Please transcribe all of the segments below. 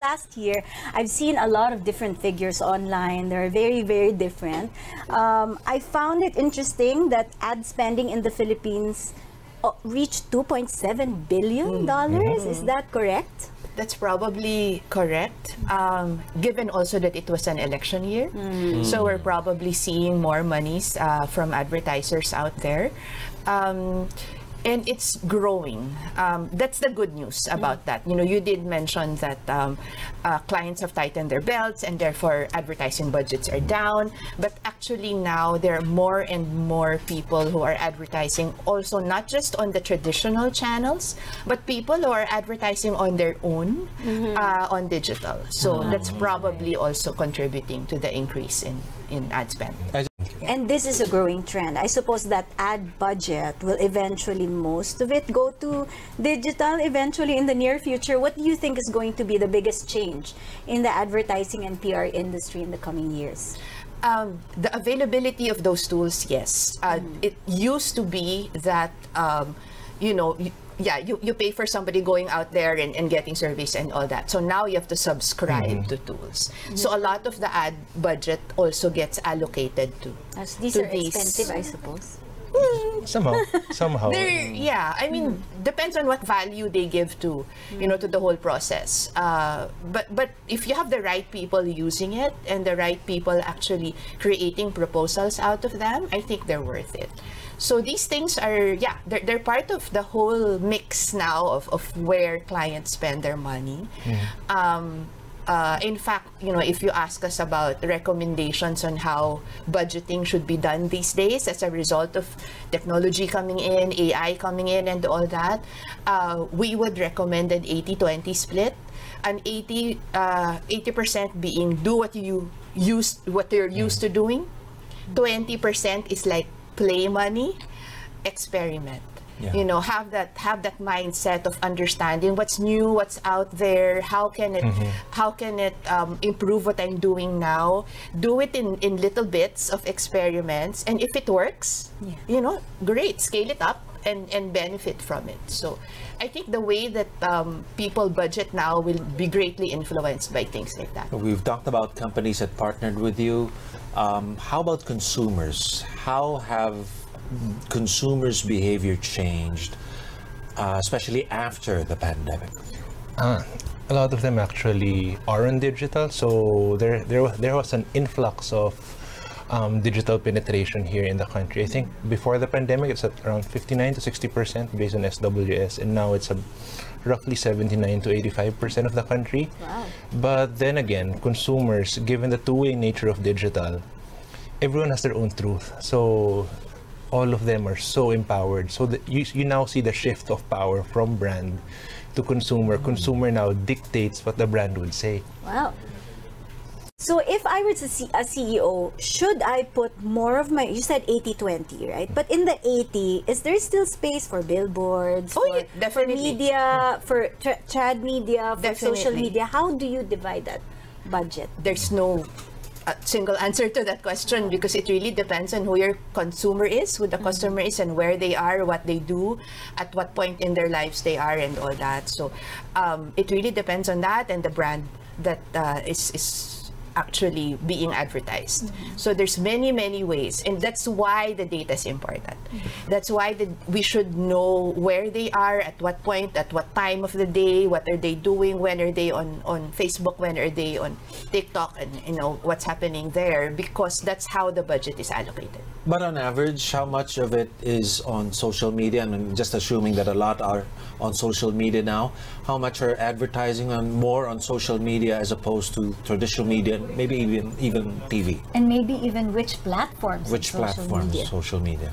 Last year, I've seen a lot of different figures online. They're very, very different. I found it interesting that ad spending in the Philippines reached $2.7 billion. Is that correct? That's probably correct, given also that it was an election year. So we're probably seeing more monies from advertisers out there. And it's growing. That's the good news about that. You know, you did mention that clients have tightened their belts and therefore advertising budgets are down. But actually now there are more and more people who are advertising also not just on the traditional channels, but people who are advertising on their own on digital. So that's probably also contributing to the increase in ad spend. And this is a growing trend. I suppose that ad budget will eventually, most of it, go to digital eventually in the near future. What do you think is going to be the biggest change in the advertising and PR industry in the coming years? The availability of those tools, yes. It used to be that, you know, you pay for somebody going out there and getting service and all that. So now you have to subscribe to tools. So a lot of the ad budget also gets allocated to these are expensive, I suppose. Somehow. Yeah, I mean, depends on what value they give to, you know, to the whole process. But if you have the right people using it and the right people actually creating proposals out of them, I think they're worth it. So these things are, they're part of the whole mix now of where clients spend their money. In fact, you know, if you ask us about recommendations on how budgeting should be done these days as a result of technology coming in, AI coming in and all that, we would recommend an 80-20 split. An 80% being do what you're used to doing. 20% is like play money, experiment. You know, have that mindset of understanding what's new, what's out there, how can it improve what I'm doing now. Do it in little bits of experiments, and if it works, you know, great, scale it up and benefit from it. So I think the way that people budget now will be greatly influenced by things like that. We've talked about companies that partnered with you. How about consumers? How have consumers' behavior changed, especially after the pandemic? A lot of them actually are on digital, so there was an influx of digital penetration here in the country. I think before the pandemic it's at around 59 to 60% based on SWS, and now it's roughly 79 to 85% of the country. Wow. But then again, consumers, given the two-way nature of digital, everyone has their own truth. So all of them are so empowered. So you now see the shift of power from brand to consumer. Consumer now dictates what the brand would say. Wow. So if I were to see a CEO, should I put more of my, you said 80-20, right? But in the 80, is there still space for billboards, for media, for trad media, for social media? How do you divide that budget? There's no single answer to that question, because it really depends on who your consumer is, who the customer is, and where they are, what they do, at what point in their lives they are, and all that. So it really depends on that and the brand that is actually being advertised. So there's many ways, and that's why the data is important. That's why we should know where they are, at what point, at what time of the day, what are they doing, when are they on Facebook, when are they on TikTok, and you know what's happening there, because that's how the budget is allocated. But on average, how much of it is on social media? And I'm just assuming that a lot are on social media now. How much are advertising more on social media as opposed to traditional media, maybe even TV? And maybe even which platforms? Social media?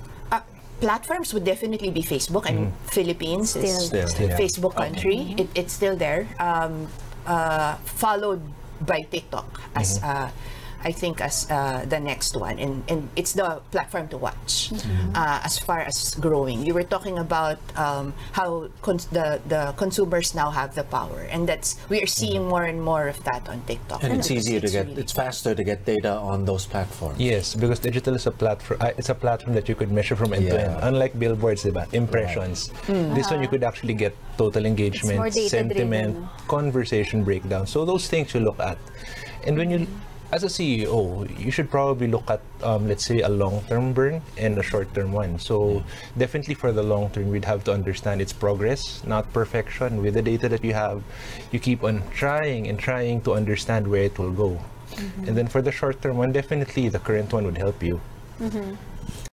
Platforms would definitely be Facebook. I mean, Philippines is still Facebook country. It's still there. Followed by TikTok as I think, as the next one, and it's the platform to watch as far as growing. You were talking about how the consumers now have the power, and we are seeing more and more of that on TikTok. And it's easier to get, really it's faster to get data on those platforms. Yes, because digital is a platform. It's a platform that you could measure from end to end. Unlike billboards, diba? Impressions. This one you could actually get total engagement, sentiment, conversation breakdown. So those things you look at, and when you, as a CEO, you should probably look at, let's say, a long-term burn and a short-term one. So definitely for the long term, we'd have to understand its progress, not perfection. With the data that you have, you keep on trying and trying to understand where it will go. And then for the short-term one, definitely the current one would help you.